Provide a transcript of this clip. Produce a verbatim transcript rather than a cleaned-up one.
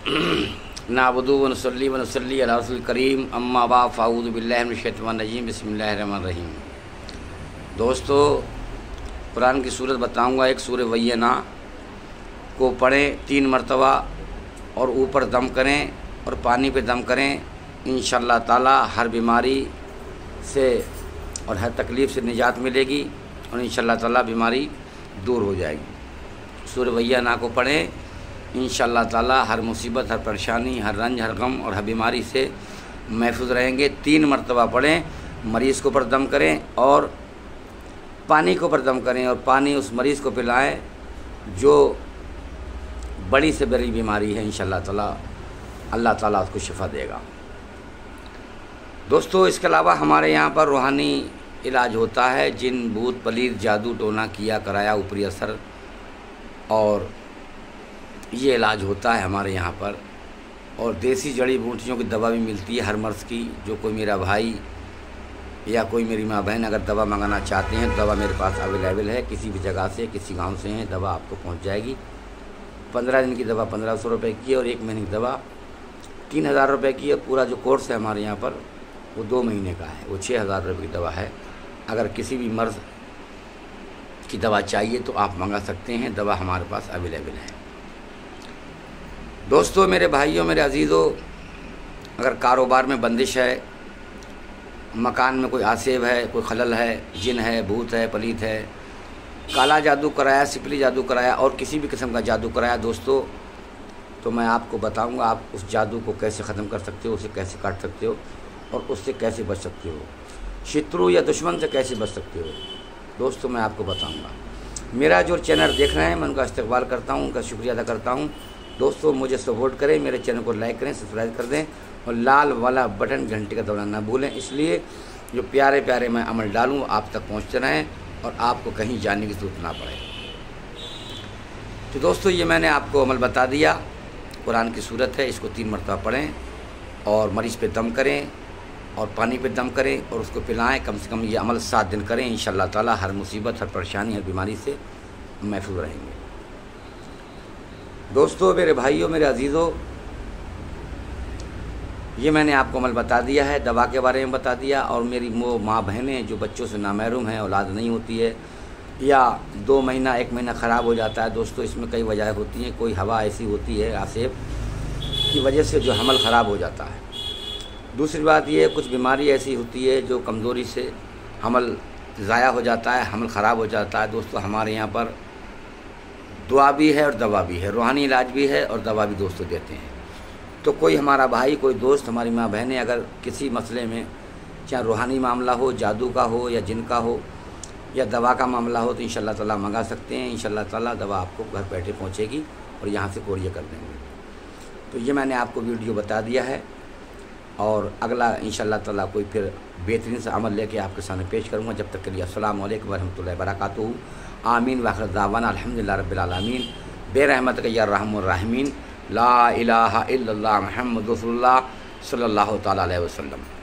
नाबुदु व नसल्ली व नसल्ली अला रसूल करीम अम्मा बाद फ़अऊज़ु बिल्लाहि मिनश शैतानिर रजीम बिस्मिल्लाहिर रहमानिर रहीम। दोस्तों, कुरान की सूरत बताऊंगा। एक सूरह वय्यना को पढ़ें तीन मरतबा और ऊपर दम करें और पानी पे दम करें। इंशाअल्लाह ताला हर बीमारी से और हर तकलीफ़ से निजात मिलेगी और इंशाअल्लाह ताला बीमारी दूर हो जाएगी। सूरह वय्यना को पढ़ें, इंशाअल्लाह ताला हर मुसीबत, हर परेशानी, हर रंज, हर गम और हर बीमारी से महफूज रहेंगे। तीन मरतबा पढ़ें, मरीज़ को ऊपर दम करें और पानी को ऊपर दम करें और पानी उस मरीज़ को पिलाएं जो बड़ी से बड़ी बीमारी है। इंशाअल्लाह ताला अल्लाह ताला उसको शिफा देगा। दोस्तों, इसके अलावा हमारे यहाँ पर रूहानी इलाज होता है। जिन, भूत, पलीत, जादू टोना किया कराया, ऊपरी असर, और ये इलाज होता है हमारे यहाँ पर। और देसी जड़ी बूटियों की दवा भी मिलती है हर मर्ज़ की। जो कोई मेरा भाई या कोई मेरी माँ बहन अगर दवा मंगाना चाहते हैं तो दवा मेरे पास अवेलेबल है। किसी भी जगह से, किसी गांव से हैं, दवा आपको पहुंच जाएगी। पंद्रह दिन की दवा पंद्रह सौ रुपये की और एक महीने की दवा तीन हज़ार रुपये की है। पूरा जो कोर्स है हमारे यहाँ पर वो दो महीने का है, वो छः हज़ार रुपये की दवा है। अगर किसी भी मर्ज़ की दवा चाहिए तो आप मंगा सकते हैं, दवा हमारे पास अवेलेबल है। दोस्तों, मेरे भाइयों, मेरे अजीज़ों, अगर कारोबार में बंदिश है, मकान में कोई आसेब है, कोई खलल है, जिन है, भूत है, पलीत है, काला जादू कराया, सिपली जादू कराया और किसी भी किस्म का जादू कराया दोस्तों, तो मैं आपको बताऊंगा आप उस जादू को कैसे ख़त्म कर सकते हो, उसे कैसे काट सकते हो और उससे कैसे बच सकते हो, शत्रु या दुश्मन से कैसे बच सकते हो। दोस्तों, मैं आपको बताऊँगा। मेरा जो चैनल देख रहे हैं मैं उनका इस्तकबाल करता हूँ, उनका शुक्रिया अदा करता हूँ। दोस्तों, मुझे सपोर्ट करें, मेरे चैनल को लाइक करें, सब्सक्राइब कर दें और लाल वाला बटन घंटे का दबाना ना भूलें। इसलिए जो प्यारे प्यारे मैं अमल डालूँ आप तक पहुँचते रहें और आपको कहीं जाने की ज़रूरत ना पड़े। तो दोस्तों, ये मैंने आपको अमल बता दिया। कुरान की सूरत है, इसको तीन मरतबा पढ़ें और मरीज़ पे दम करें और पानी पे दम करें और उसको पिलाएं। कम से कम ये अमल सात दिन करें। इंशाअल्लाह ताला हर मुसीबत, हर परेशानी, हर बीमारी से महफूज रहेंगे। दोस्तों, मेरे भाइयों, मेरे अजीज़ों, ये मैंने आपको अमल बता दिया है, दवा के बारे में बता दिया। और मेरी वो माँ बहनें जो बच्चों से नामहरूम हैं, औलाद नहीं होती है या दो महीना एक महीना ख़राब हो जाता है। दोस्तों, इसमें कई वजह होती हैं। कोई हवा ऐसी होती है आसेब की वजह से जो हमल ख़राब हो जाता है। दूसरी बात ये, कुछ बीमारी ऐसी होती है जो कमज़ोरी से हमल ज़ाया हो जाता है, हमल ख़राब हो जाता है। दोस्तों, हमारे यहाँ पर दुआ भी है और दवा भी है, रूहानी इलाज भी है और दवा भी दोस्तों देते हैं। तो कोई हमारा भाई, कोई दोस्त, हमारी माँ बहनें अगर किसी मसले में, चाहे रूहानी मामला हो, जादू का हो या जिन का हो या दवा का मामला हो, तो इंशाअल्लाह ताला मंगा सकते हैं। इंशाअल्लाह ताला दवा आपको घर बैठे पहुँचेगी और यहाँ से कोरियर कर देंगे। तो ये मैंने आपको वीडियो बता दिया है और अगला इंशाअल्लाह ताला कोई फिर बेहतरीन सा अमल लेके आपके सामने पेश करूँगा। जब तक के लिए अस्सलामु अलैकुम वरहमतुल्लाहि वबरकातुहू। आमीन व आखिर दावाना अल्हम्दुलिल्लाह रब्बिल आलमीन। बेरहमत या रहमुर राहिमीन। ला इलाहा इल्लल्लाह मुहम्मदुर रसूलुल्लाह सल्लल्लाहु तआला अलैहि वसल्लम।